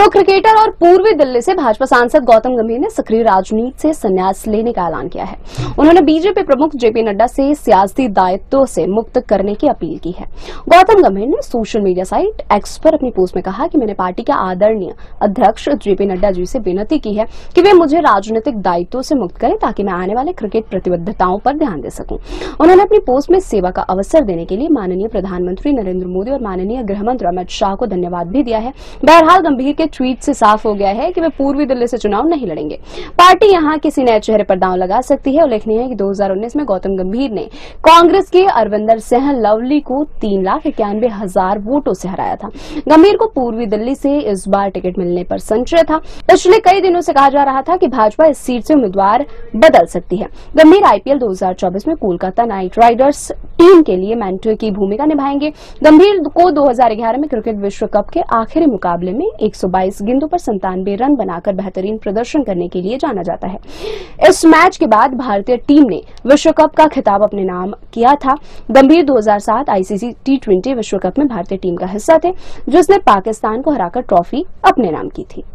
Pro cricketer और पूर्वी दिल्ली से भाजपा सांसद गौतम गंभीर ने सक्रिय राजनीति से संन्यास लेने का ऐलान किया है। उन्होंने बीजेपी प्रमुख जेपी नड्डा से सियासी दायित्वों से मुक्त करने की अपील की है। गौतम गंभीर ने सोशल मीडिया साइट एक्स पर अपनी पोस्ट में कहा कि मैंने पार्टी के आदरणीय अध्यक्ष जेपी नड्डा जी से विनती की है कि वे मुझे राजनीतिक दायित्वों से मुक्त करें ताकि मैं आने वाले क्रिकेट प्रतिबद्धताओं पर ध्यान दे सकूं। उन्होंने अपनी पोस्ट में सेवा का अवसर देने के लिए माननीय प्रधानमंत्री नरेंद्र मोदी और माननीय गृह मंत्री अमित शाह को धन्यवाद भी दिया है। बहरहाल गंभीर के ट्वीट से साफ हो गया है कि वे पूर्वी दिल्ली से चुनाव नहीं लड़ेंगे। पार्टी यहां किसी नए चेहरे पर दांव लगा सकती है। उल्लेखनीय है कि 2019 में गौतम गंभीर ने कांग्रेस के अरविंदर सिंह लवली को 3,91,000 वोटों से हराया था। गंभीर को पूर्वी दिल्ली से इस बार टिकट मिलने पर संशय था। पिछले कई दिनों से कहा जा रहा था कि भाजपा इस सीट से उम्मीदवार बदल सकती है। गंभीर आईपीएल 2024 में कोलकाता नाइट राइडर्स टीम के लिए मेंटर की भूमिका निभाएंगे। गंभीर को 2011 में क्रिकेट विश्व कप के आखिरी मुकाबले में 122 गेंदों पर 97 रन बनाकर बेहतरीन प्रदर्शन करने के लिए जाना जाता है। इस मैच के बाद भारतीय टीम ने विश्व कप का खिताब अपने नाम किया था। गंभीर 2007 आईसीसी T20 विश्व कप में भारतीय टीम का हिस्सा थे, जिसने पाकिस्तान को हराकर ट्रॉफी अपने नाम की थी।